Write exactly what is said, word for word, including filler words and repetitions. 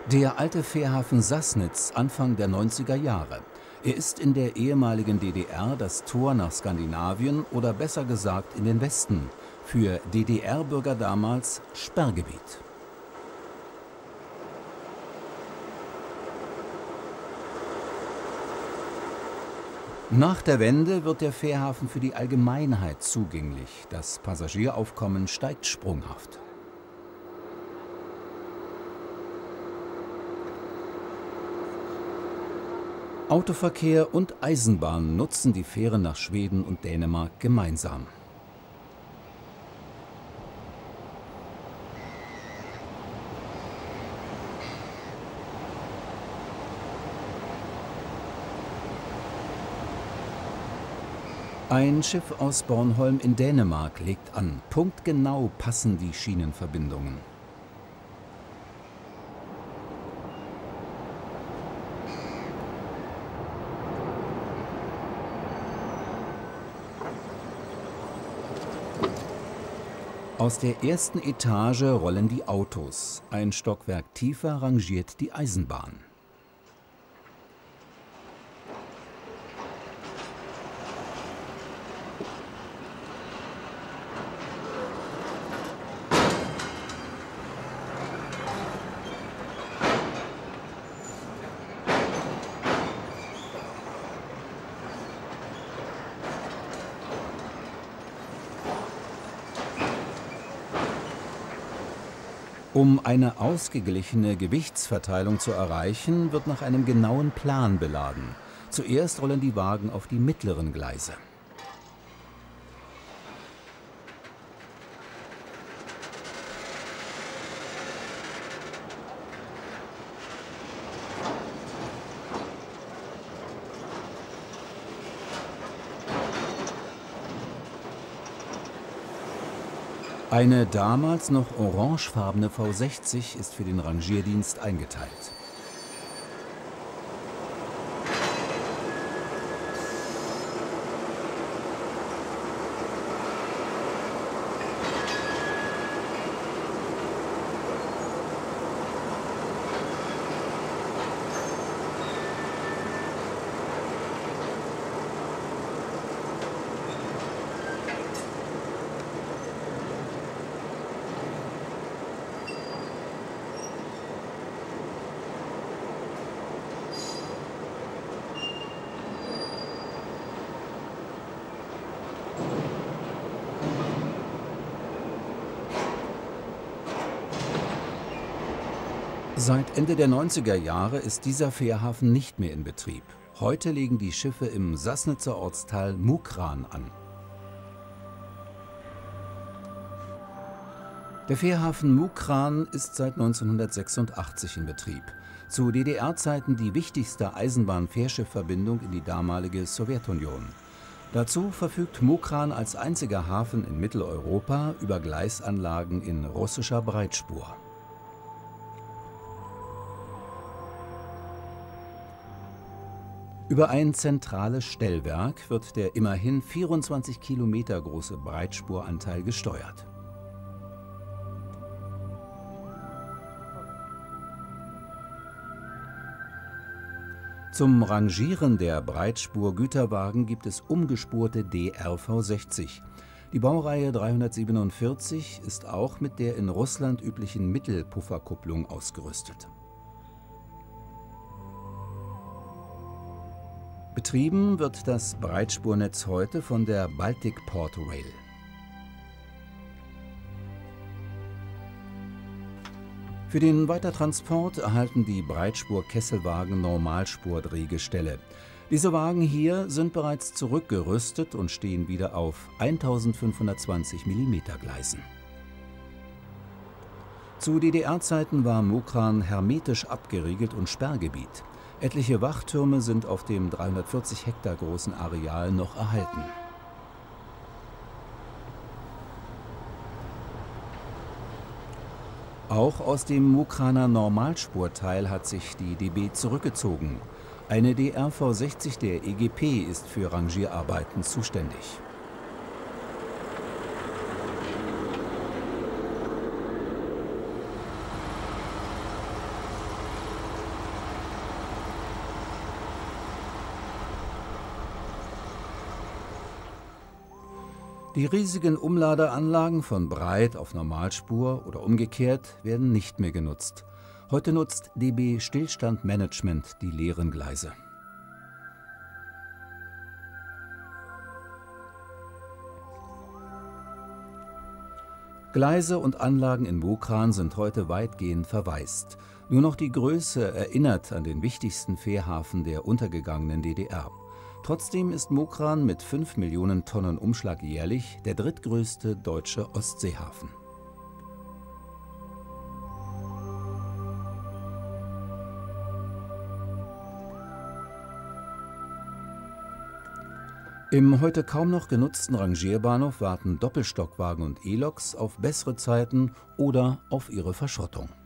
Der alte Fährhafen Sassnitz Anfang der neunziger Jahre. Er ist in der ehemaligen D D R das Tor nach Skandinavien oder besser gesagt in den Westen. Für D D R-Bürger damals Sperrgebiet. Nach der Wende wird der Fährhafen für die Allgemeinheit zugänglich. Das Passagieraufkommen steigt sprunghaft. Autoverkehr und Eisenbahn nutzen die Fähren nach Schweden und Dänemark gemeinsam. Ein Schiff aus Bornholm in Dänemark legt an. Punktgenau passen die Schienenverbindungen. Aus der ersten Etage rollen die Autos. Ein Stockwerk tiefer rangiert die Eisenbahn. Um eine ausgeglichene Gewichtsverteilung zu erreichen, wird nach einem genauen Plan beladen. Zuerst rollen die Wagen auf die mittleren Gleise. Eine damals noch orangefarbene V sechzig ist für den Rangierdienst eingeteilt. Seit Ende der neunziger Jahre ist dieser Fährhafen nicht mehr in Betrieb. Heute legen die Schiffe im Sassnitzer Ortsteil Mukran an. Der Fährhafen Mukran ist seit neunzehnhundertsechsundachtzig in Betrieb. Zu D D R-Zeiten die wichtigste Eisenbahn-Fährschiffverbindung in die damalige Sowjetunion. Dazu verfügt Mukran als einziger Hafen in Mitteleuropa über Gleisanlagen in russischer Breitspur. Über ein zentrales Stellwerk wird der immerhin vierundzwanzig Kilometer große Breitspuranteil gesteuert. Zum Rangieren der Breitspur-Güterwagen gibt es umgespurte D R V sechzig. Die Baureihe dreihundertsiebenundvierzig ist auch mit der in Russland üblichen Mittelpufferkupplung ausgerüstet. Betrieben wird das Breitspurnetz heute von der Baltic Port Rail. Für den Weitertransport erhalten die Breitspur-Kesselwagen Normalspurdrehgestelle. Diese Wagen hier sind bereits zurückgerüstet und stehen wieder auf eintausendfünfhundertzwanzig Millimeter Gleisen. Zu D D R-Zeiten war Mukran hermetisch abgeriegelt und Sperrgebiet. Etliche Wachtürme sind auf dem dreihundertvierzig Hektar großen Areal noch erhalten. Auch aus dem Mukraner Normalspurteil hat sich die D B zurückgezogen. Eine D R V sechzig der E G P ist für Rangierarbeiten zuständig. Die riesigen Umladeanlagen von Breit- auf Normalspur oder umgekehrt werden nicht mehr genutzt. Heute nutzt D B Stillstandmanagement die leeren Gleise. Gleise und Anlagen in Mukran sind heute weitgehend verwaist. Nur noch die Größe erinnert an den wichtigsten Fährhafen der untergegangenen D D R. Trotzdem ist Mukran mit fünf Millionen Tonnen Umschlag jährlich der drittgrößte deutsche Ostseehafen. Im heute kaum noch genutzten Rangierbahnhof warten Doppelstockwagen und E-Loks auf bessere Zeiten oder auf ihre Verschrottung.